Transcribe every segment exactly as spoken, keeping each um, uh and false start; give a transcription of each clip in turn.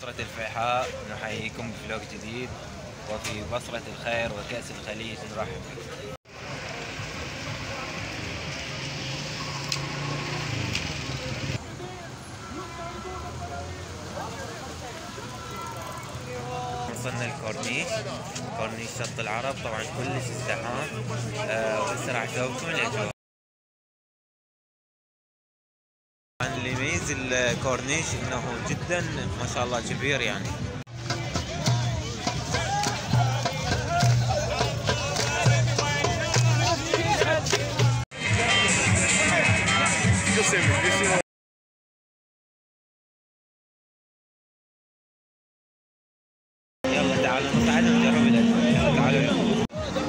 بصرة الفيحاء نحييكم بفلوق جديد، وفي بصرة الخير وكأس الخليج نرحب بكم. وصلنا الكورنيش، كورنيش شط العرب، طبعا كلش ازدحام. أه وهسه راح اجاوبكم الاجواء. اللي يميز الكورنيش انه جدا ما شاء الله كبير يعني. يلا تعالوا نصعد ونجرب الاجواء، يلا تعالوا يلا.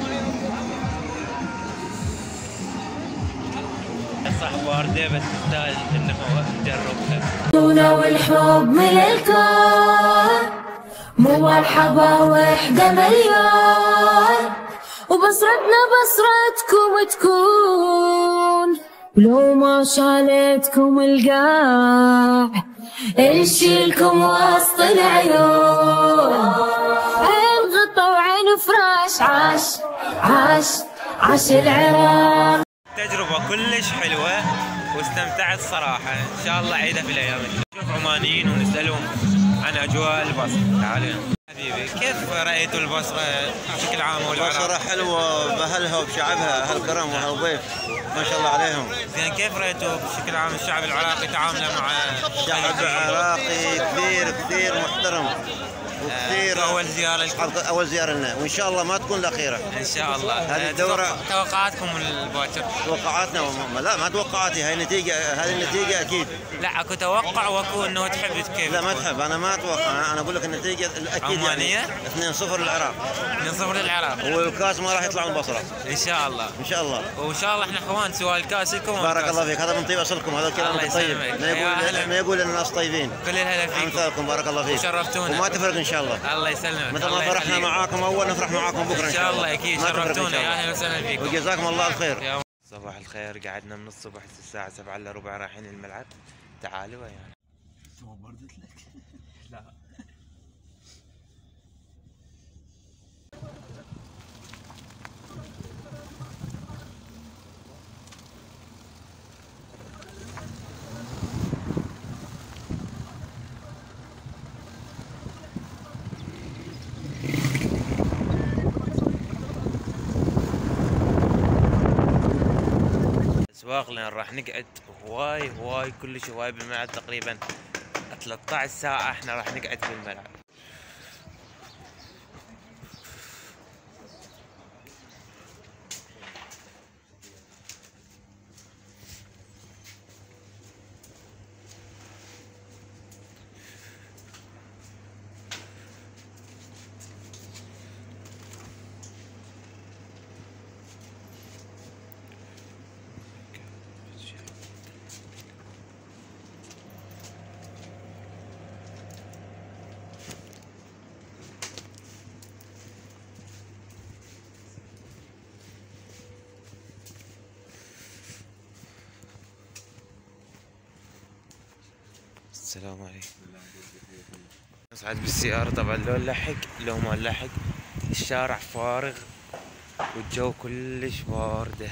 صح واردة بس تستاهل انه نجربها. والحب من الكون مو مرحبا وحدة مليون، وبصرتنا بصرتكم تكون، ولو ما شالتكم القاع نشيلكم وسط العيون. عين غطا وعين فراش، عاش عاش عاش العراق. تجربة كلش حلوة واستمتعت صراحة، إن شاء الله عيدها في الأيام الجاية. نشوف عمانيين ونسألهم عن أجواء البصرة. تعالوا حبيبي، كيف رأيتوا البصرة بشكل عام والعراق؟ البصرة حلوة بأهلها وبشعبها، أهل كرم وأهل ضيف ما شاء الله عليهم. زين، كيف رأيتوا بشكل عام الشعب العراقي تعامله مع الشعب العراقي كثير كثير محترم وكثير. أول زيارة لكم؟ أول زيارة لنا، وإن شاء الله ما تكون الأخيرة إن شاء الله. هذه الدورة. توقعاتكم الباكر؟ توقعاتنا وم... لا ما توقعاتي، هاي نتيجة، هذه النتيجة أكيد. لا أكو توقع واكو إنه تحب كيف؟ لا ما تحب، أنا ما أتوقع، أنا أقول لك النتيجة الأكيد عمانية؟ يعني اثنين صفر للعراق. اثنين صفر للعراق. والكاس ما راح يطلع من البصرة. إن شاء الله. إن شاء الله. وإن شاء الله إحنا إخوان سواء الكاس لكم. بارك الله فيك، هذا من طيب أصلكم، هذا الكلام الطيب. ما يقول ما يقول الناس طيبين. كل الهلا فيكم. أمثالكم بارك الله فيك. شرفتونا. وما تفرق إن شاء الله. الله يسلمك. مثل ما فرحنا معاكم اول نفرح معاكم بكره ان شاء الله. اكيد شرفتونا، يا اهلا وسهلا فيكم وجزاكم الله الخير. صباح الخير. قعدنا من الصبح الساعة سبعة الا ربع رايحين الملعب. تعالوا ويانا. ما بردت لك؟ لا. الاسواق لان راح نقعد هواي هواي كلش هواي بالملعب، تقريبا ثلاثة عشر ساعة احنا راح نقعد بالملعب. السلام عليكم. نصعد بالسيارة، طبعا لو نلحق لو ما نلحق. الشارع فارغ والجو كلش باردة.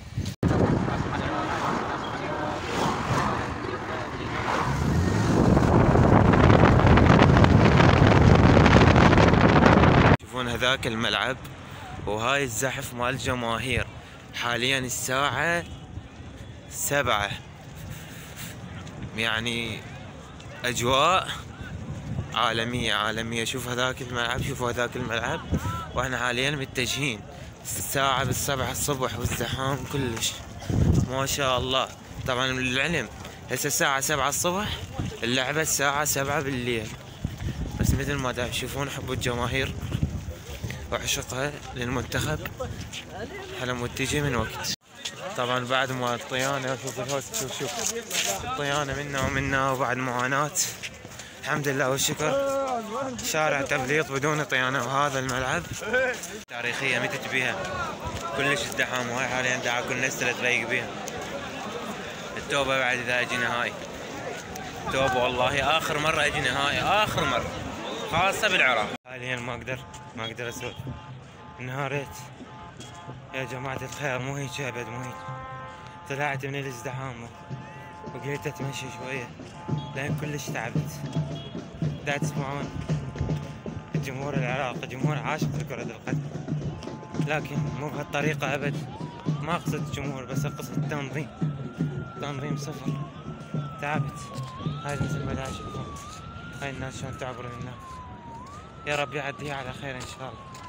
شوفون هذاك الملعب وهاي الزحف مال الجماهير. حاليا الساعة سبعة، يعني أجواء عالمية عالمية. شوف هذاك الملعب، شوفوا هذاك الملعب، واحنا حاليا متجهين. الساعة بالسبعة الصبح والزحام كلش ما شاء الله. طبعا للعلم هسه الساعة سبعة الصبح، اللعبة الساعة سبعة بالليل، بس مثل ما تشوفون حب الجماهير وعشقها للمنتخب حلا متجه من وقت. طبعا بعد ما الطيانة، شوف الهوست، شوف شوف الطيانة منا ومنا، وبعد معاناة الحمد لله والشكر. شارع تبليط بدون طيانة، وهذا الملعب تاريخية متى تبيها كلش ازدحام، وهاي حاليا دعا كل الناس تريق بيها. التوبة بعد اذا اجينا هاي. توبه والله اخر مره اجي نهائي، اخر مره خاصه بالعراق. حاليا ما اقدر ما اقدر اسولف، انهاريت يا جماعه الخير. مو هيك ابد، مو هيك. طلعت من الازدحام وقلت اتمشى شويه لان كلش تعبت. دا تسمعون الجمهور العراقي جمهور عاشق لكرة القدم، لكن مو بهالطريقة أبد. ما أقصد الجمهور بس أقصد التنظيم، تنظيم صفر. تعبت. هاي مثل ما دا تشوفون هاي الناس شلون تعبر الناس. يا رب يعديها على خير إن شاء الله.